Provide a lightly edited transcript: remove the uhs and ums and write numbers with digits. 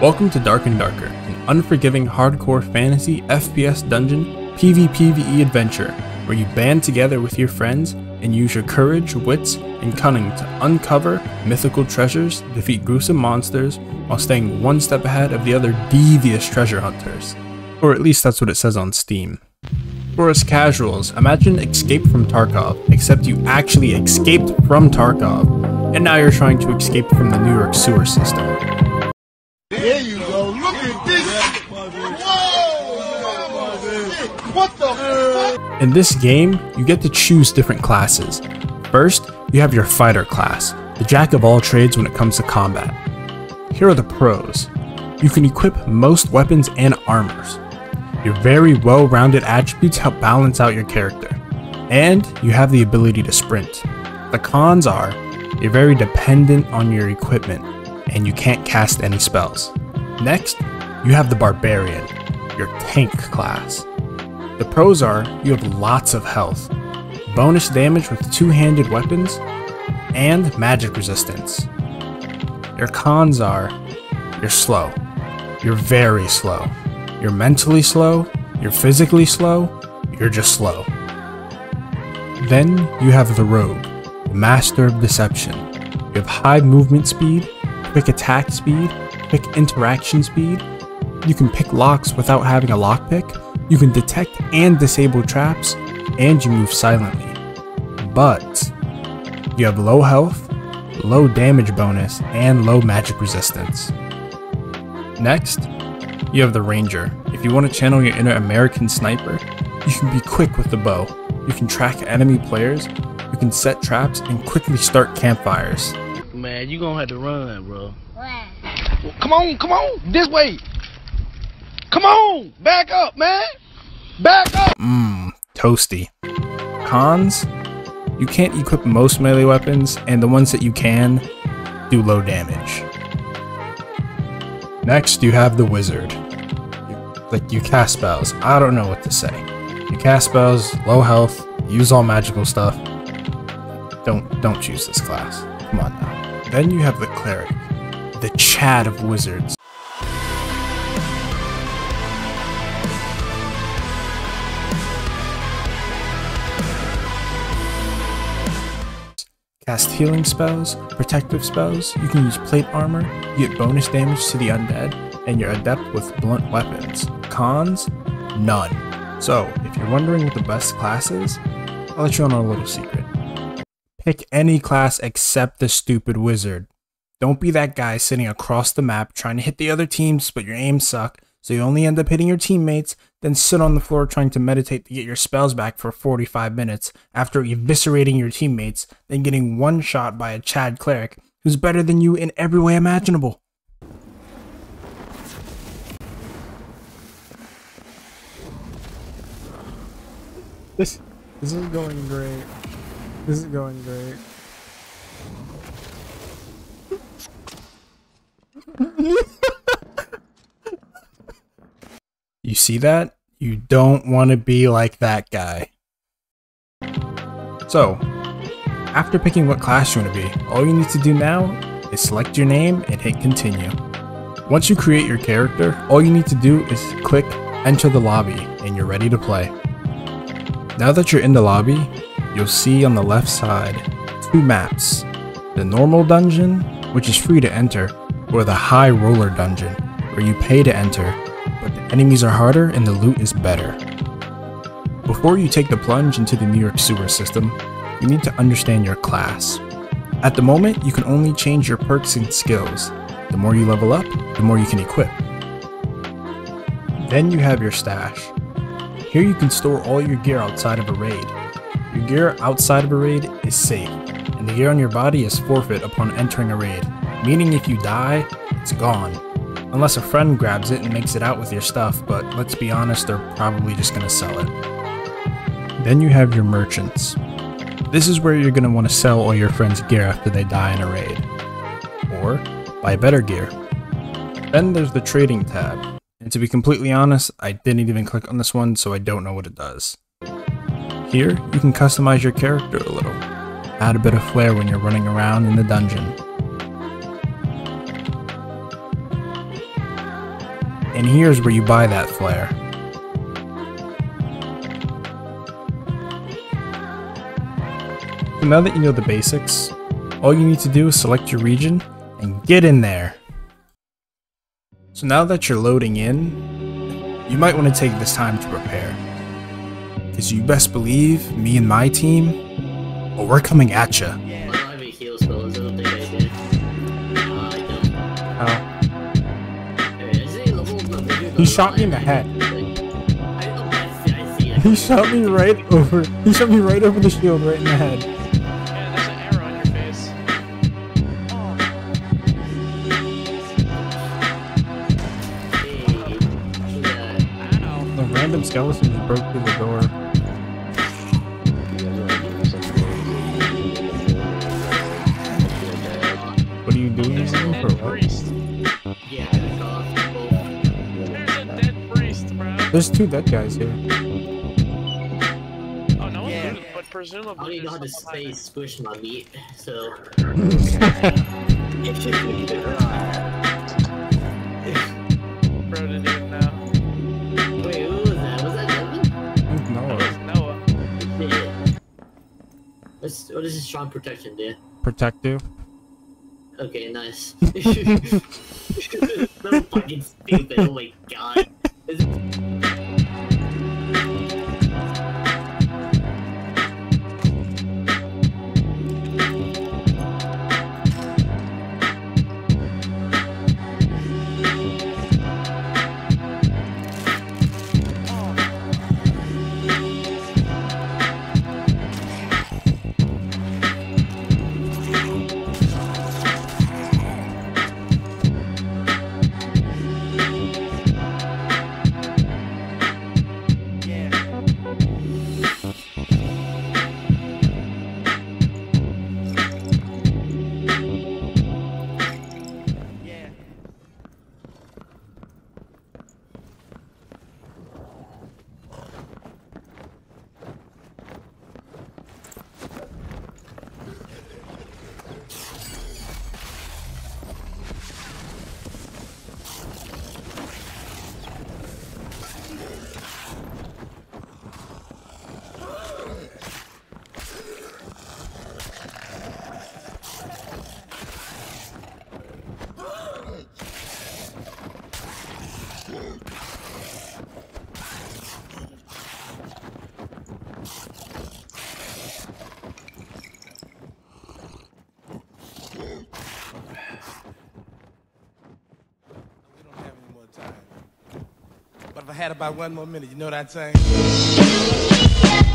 Welcome to Dark and Darker, an unforgiving hardcore fantasy FPS dungeon PvPvE adventure where you band together with your friends and use your courage, wits, and cunning to uncover mythical treasures, defeat gruesome monsters, while staying one step ahead of the other devious treasure hunters. Or at least that's what it says on Steam. For us casuals, imagine Escape from Tarkov, except you actually escaped from Tarkov, and now you're trying to escape from the New York sewer system. There you go, look at this! Whoa! What the fuck? In this game, you get to choose different classes. First, you have your fighter class, the jack of all trades when it comes to combat. Here are the pros. You can equip most weapons and armors. Your very well-rounded attributes help balance out your character. And you have the ability to sprint. The cons are, you're very dependent on your equipment, and you can't cast any spells. Next, you have the Barbarian, your tank class. The pros are, you have lots of health, bonus damage with two-handed weapons, and magic resistance. Your cons are, you're slow. You're very slow. You're mentally slow, you're physically slow, you're just slow. Then you have the Rogue, the Master of Deception. You have high movement speed, quick attack speed, quick interaction speed. You can pick locks without having a lockpick. You can detect and disable traps, and you move silently. But you have low health, low damage bonus, and low magic resistance. Next, you have the Ranger. If you want to channel your inner American sniper, you can be quick with the bow. You can track enemy players, you can set traps, and quickly start campfires. Man, you gonna have to run, bro. Why? Well, come on, this way. Come on, back up, man. Back up. Toasty. Cons? You can't equip most melee weapons, and the ones that you can do low damage. Next, you have the Wizard. You cast spells. I don't know what to say. You cast spells, low health, use all magical stuff. Don't choose this class. Come on now. Then you have the Cleric, the Chad of wizards. Cast healing spells, protective spells, you can use plate armor, you get bonus damage to the undead, and you're adept with blunt weapons. Cons? None. So, if you're wondering what the best class is, I'll let you on a little secret. Pick any class except the stupid Wizard. Don't be that guy sitting across the map trying to hit the other teams, but your aim suck, so you only end up hitting your teammates, then sit on the floor trying to meditate to get your spells back for 45 minutes after eviscerating your teammates, then getting one shot by a Chad Cleric who's better than you in every way imaginable. This is going great. This is going great. You see that? You don't want to be like that guy. So, after picking what class you want to be, all you need to do now is select your name and hit continue. Once you create your character, all you need to do is click enter the lobby and you're ready to play. Now that you're in the lobby, you'll see on the left side two maps. The normal dungeon, which is free to enter, or the high roller dungeon, where you pay to enter, but the enemies are harder and the loot is better. Before you take the plunge into the New York sewer system, you need to understand your class. At the moment, you can only change your perks and skills. The more you level up, the more you can equip. Then you have your stash. Here you can store all your gear outside of a raid. Your gear outside of a raid is safe, and the gear on your body is forfeit upon entering a raid, meaning if you die, it's gone. Unless a friend grabs it and makes it out with your stuff, but let's be honest, they're probably just gonna sell it. Then you have your merchants. This is where you're gonna want to sell all your friends' gear after they die in a raid, or buy better gear. Then there's the trading tab. And to be completely honest, I didn't even click on this one, so I don't know what it does. Here, you can customize your character a little. Add a bit of flair when you're running around in the dungeon. And here's where you buy that flare. So now that you know the basics, all you need to do is select your region and get in there. So now that you're loading in, you might want to take this time to prepare. Because you best believe, me and my team, well, we're coming at ya. I don't have any heal spells, I don't think I did. I don't. How? He shot me in the head. I see it. He shot me right over the shield, right in the head. Yeah, there's an arrow on your face. Ow. The random skeleton just broke through the door. What are you doing? There's a dead For what? priest. Yeah, I got off both. There's a dead priest, bro. There's 2 dead guys here. Oh, no one looted, but I presumably don't even know how to there's someone space squish my meat, so. behind. Bro didn't even know. Wait, who was that? Was that Devin? No. That was Noah. Yeah. What does this strong protection do? Protective. Okay, nice. So fucking stupid, oh my god. But if I had about 1 more minute, you know what I'd say?